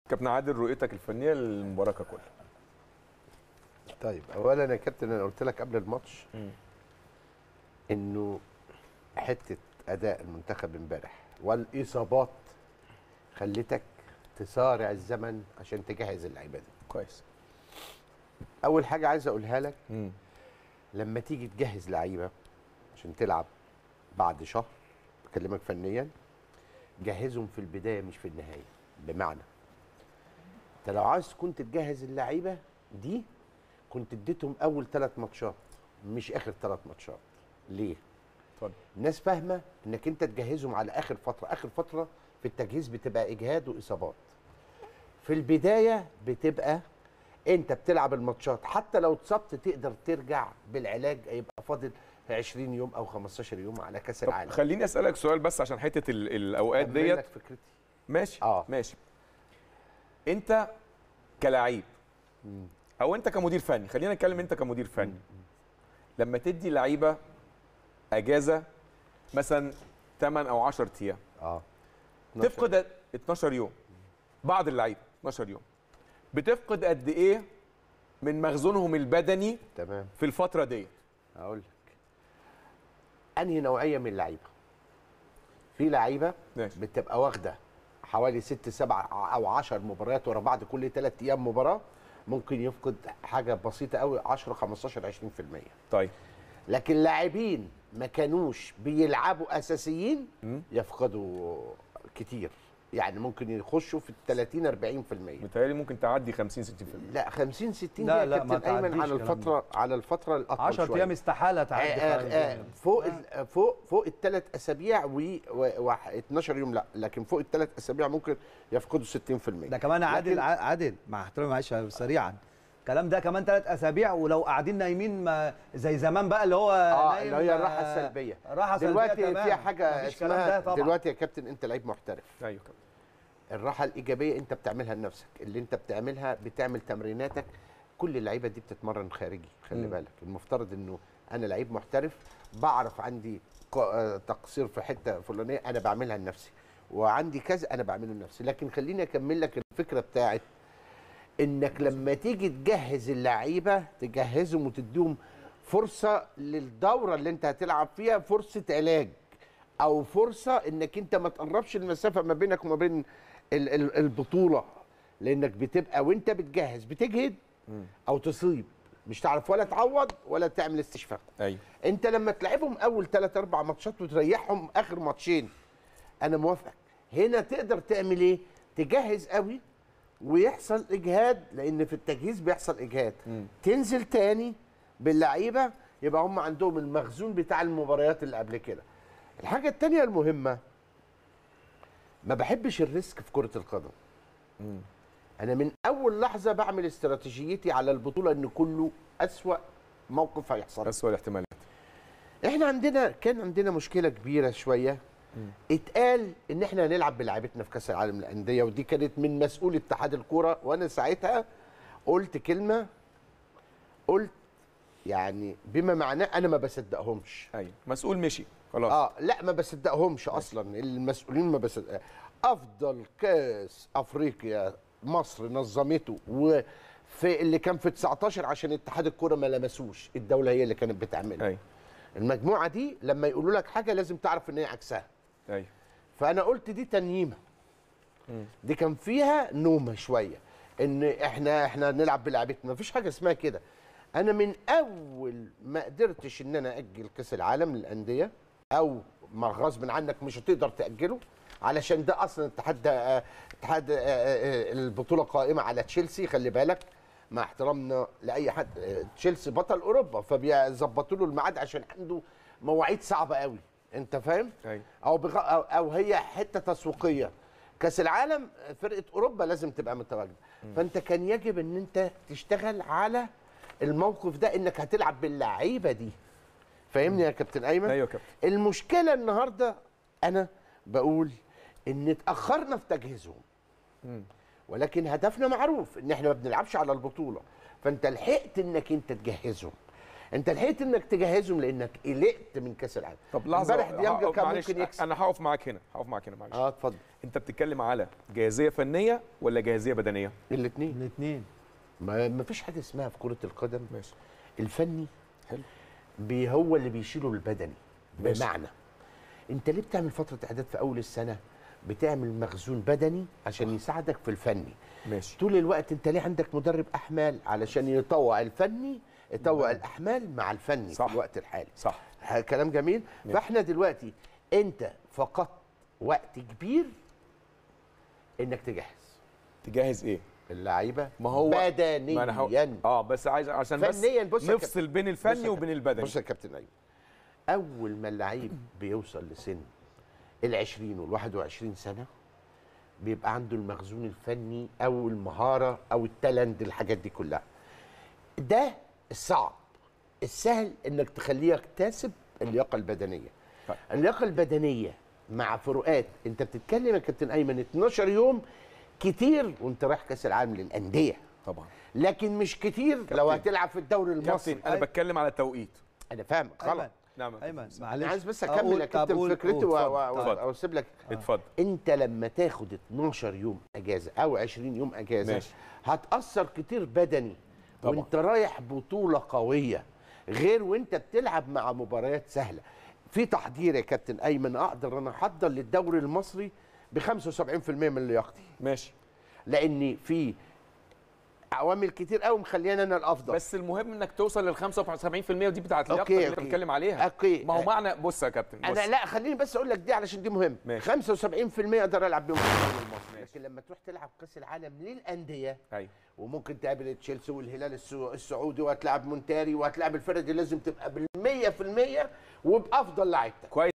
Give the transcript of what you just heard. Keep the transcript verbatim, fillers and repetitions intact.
كابتن عادل، رؤيتك الفنيه للمباراه ككل. طيب اولا يا كابتن، انا قلت لك قبل الماتش انه حته اداء المنتخب امبارح والاصابات خلتك تسارع الزمن عشان تجهز اللعيبه دي كويس. اول حاجه عايز اقولها لك، مم. لما تيجي تجهز لعيبه عشان تلعب بعد شهر، بكلمك فنيا، جهزهم في البدايه مش في النهايه. بمعنى انت لو عايز كنت تجهز اللعيبه دي كنت اديتهم اول ثلاث ماتشات مش اخر ثلاث ماتشات. ليه؟ اتفضل. الناس فاهمه انك انت تجهزهم على اخر فتره، اخر فتره في التجهيز بتبقى اجهاد واصابات. في البدايه بتبقى انت بتلعب الماتشات، حتى لو اتصبت تقدر ترجع بالعلاج، يبقى فاضل عشرين يوم او خمستاشر يوم على كاس طب العالم. خليني اسالك سؤال بس عشان حته ال- الاوقات أكمل ديت. لك فكرتي. ماشي اه ماشي. انت كلاعب او انت كمدير فني، خلينا نتكلم انت كمدير فني، لما تدي لعيبه اجازه مثلا ثمانية او عشرة ايام، اه تفقد اتناشر يوم. بعض اللعيبه اتناشر يوم بتفقد قد ايه من مخزونهم البدني تمام. في الفتره ديت؟ هقول لك انهي نوعيه من اللعيبه. في لعيبه ماشي. بتبقى واخده حوالي ست سبع او عشر مباريات ورا بعض، كل ثلاث ايام مباراه، ممكن يفقد حاجه بسيطه قوي عشرة خمستاشر عشرين في المية. طيب. لكن لاعبين ما كانوش بيلعبوا اساسيين م? يفقدوا كتير، يعني ممكن يخشوا في ال ثلاثين أربعين في المية. متهيألي ممكن تعدي خمسين ستين في المية. لا خمسين ستين لا دي لا يا ما كابتن ايمن على تعديش الفتره على الفتره الاطول عشرة شويه. ايام استحاله تعدي. آه آه آه فوق ال فوق فوق الثلاث اسابيع و اتناشر يوم لا، لكن فوق الثلاث اسابيع ممكن يفقدوا ستين في المية. ده كمان عادل لكن عادل مع احترامي معلش سريعا، الكلام ده كمان ثلاث اسابيع ولو قاعدين نايمين ما زي زمان بقى اللي هو اه نايم، اللي هي الراحه السلبيه. راحه سلبيه دلوقتي تمام. فيها حاجه مفيش كلام اسمها ده طبعا. دلوقتي يا كابتن انت لعيب محترف. ايوه كابتن. الراحه الايجابيه انت بتعملها لنفسك، اللي انت بتعملها بتعمل تمريناتك. كل اللعيبه دي بتتمرن خارجي، خلي م. بالك. المفترض انه انا لعيب محترف بعرف عندي ق- تقصير في حته فلانيه انا بعملها لنفسي، وعندي كذا انا بعمله لنفسي. لكن خليني اكمل لك الفكره بتاعت انك لما تيجي تجهز اللعيبه تجهزهم وتديهم فرصه للدوره اللي انت هتلعب فيها، فرصه علاج او فرصه انك انت ما تقربش المسافه ما بينك وما بين ال- ال- البطوله، لانك بتبقى وانت بتجهز بتجهد او تصيب، مش تعرف ولا تعوض ولا تعمل استشفاء. ايوه. انت لما تلعبهم اول ثلاث اربع ماتشات وتريحهم اخر ماتشين، انا موافقك. هنا تقدر تعمل ايه؟ تجهز قوي ويحصل اجهاد، لان في التجهيز بيحصل اجهاد. م. تنزل تاني باللعيبه يبقى هم عندهم المخزون بتاع المباريات اللي قبل كده. الحاجه الثانيه المهمه، ما بحبش الريسك في كره القدم. م. انا من اول لحظه بعمل استراتيجيتي على البطوله ان كله اسوأ موقف هيحصل. اسوأ الاحتمالات. احنا عندنا كان عندنا مشكله كبيره شويه. اتقال ان احنا هنلعب بلعيبتنا في كاس العالم للانديه، ودي كانت من مسؤول اتحاد الكوره، وانا ساعتها قلت كلمه، قلت يعني بما معناه انا ما بصدقهمش. ايوه. مسؤول مشي خلاص. اه لا ما بصدقهمش اصلا، المسؤولين ما بصدق. افضل كاس افريقيا مصر نظمته، وفي اللي كان في تسعتاشر عشان اتحاد الكوره ما لمسوش، الدوله هي اللي كانت بتعملها. ايوه. المجموعه دي لما يقولوا لك حاجه لازم تعرف ان هي عكسها. ايوه. فانا قلت دي تنييمه، دي كان فيها نومه شويه، ان احنا احنا نلعب بلعبتنا، مفيش حاجه اسمها كده. انا من اول ما قدرتش ان انا اجل كاس العالم للانديه، او ما غصب عنك مش هتقدر تاجله، علشان ده اصلا اتحاد اتحاد البطوله قائمه على تشيلسي، خلي بالك، مع احترامنا لاي حد، تشيلسي بطل اوروبا فبيظبطوا له الميعاد عشان عنده مواعيد صعبه قوي، انت فاهم؟ أيوة. او بغ... أو, او هي حته تسويقيه. كاس العالم فرقه اوروبا لازم تبقى متواجده، فانت كان يجب ان انت تشتغل على الموقف ده، انك هتلعب باللعيبه دي. فاهمني يا كابتن ايمن؟ ايوه كابتن. المشكله النهارده انا بقول ان اتاخرنا في تجهيزهم، ولكن هدفنا معروف ان احنا ما بنلعبش على البطوله، فانت لحقت انك انت تجهزهم. انت لحقت انك تجهزهم لانك قلقت من كاس العالم. طب لحظه، امبارح ديانج كان معلش ممكن يكسب. انا هقف معاك هنا، هقف معاك هنا معلش. اه اتفضل. انت بتتكلم على جاهزيه فنيه ولا جاهزيه بدنيه؟ الاثنين. الاثنين. ما ما فيش حاجه اسمها في كره القدم ماشي. الفني حلو. بي هو اللي بيشيله البدني. ماشي. بمعنى انت ليه بتعمل فتره اعداد في اول السنه؟ بتعمل مخزون بدني عشان يساعدك في الفني. ماشي. طول الوقت انت ليه عندك مدرب احمال؟ علشان يطوع الفني، يطوع الاحمال مع الفني صح. في الوقت الحالي. صح. كلام جميل. ماشي. فاحنا دلوقتي انت فقدت وقت كبير انك تجهز تجهز ايه؟ اللعيبه ما هو بدنيا. ما أنا هو... اه بس عايز عشان بس فنيا بص يا نفصل كابتن. بين بص الفني يا وبين كابتن. البدني. بص يا كابتن ايمن، اول ما اللعيب بيوصل لسن العشرين والواحد وعشرين سنه بيبقى عنده المخزون الفني او المهاره او التالنت، الحاجات دي كلها. ده الصعب. السهل انك تخليه يكتسب اللياقه البدنيه. طيب. اللياقه البدنيه مع فروقات، انت بتتكلم يا كابتن ايمن اتناشر يوم كتير وانت رايح كاس العالم للانديه طبعا. لكن مش كتير لو هتلعب في الدوري المصري. كابتن انا بتكلم على توقيت. انا فاهم غلط. نعم ايمن انا معلش عايز بس اكمل يا كابتن فكرتي واسيب لك. اتفضل. انت لما تاخد اتناشر يوم اجازه او عشرين يوم اجازه ماشي. هتاثر كتير بدني طبعا. وانت رايح بطوله قويه غير وانت بتلعب مع مباريات سهله. في تحضير يا كابتن ايمن، اقدر انا احضر للدوري المصري ب خمسة وسبعين في المية من لياقتي، ماشي. لان في عوامل كتير قوي مخلينا انا الافضل. بس المهم انك توصل لل خمسة وسبعين في المية ودي بتاعت اللياقه أوكي، اللي انت أوكي. بتتكلم عليها. أوكي. ما هو معنى بص يا كابتن، بص. انا لا خليني بس اقول لك دي علشان دي مهم. ماشي. خمسة وسبعين في المية اقدر العب بيهم في الدوري المصري، لكن لما تروح تلعب كاس العالم للانديه ايوه. وممكن تقابل تشيلسي والهلال السو- السعودي وهتلاعب مونتاري وهتلاعب الفرق دي، لازم تبقى بالمية في المية وبافضل لعيبتك. كويس.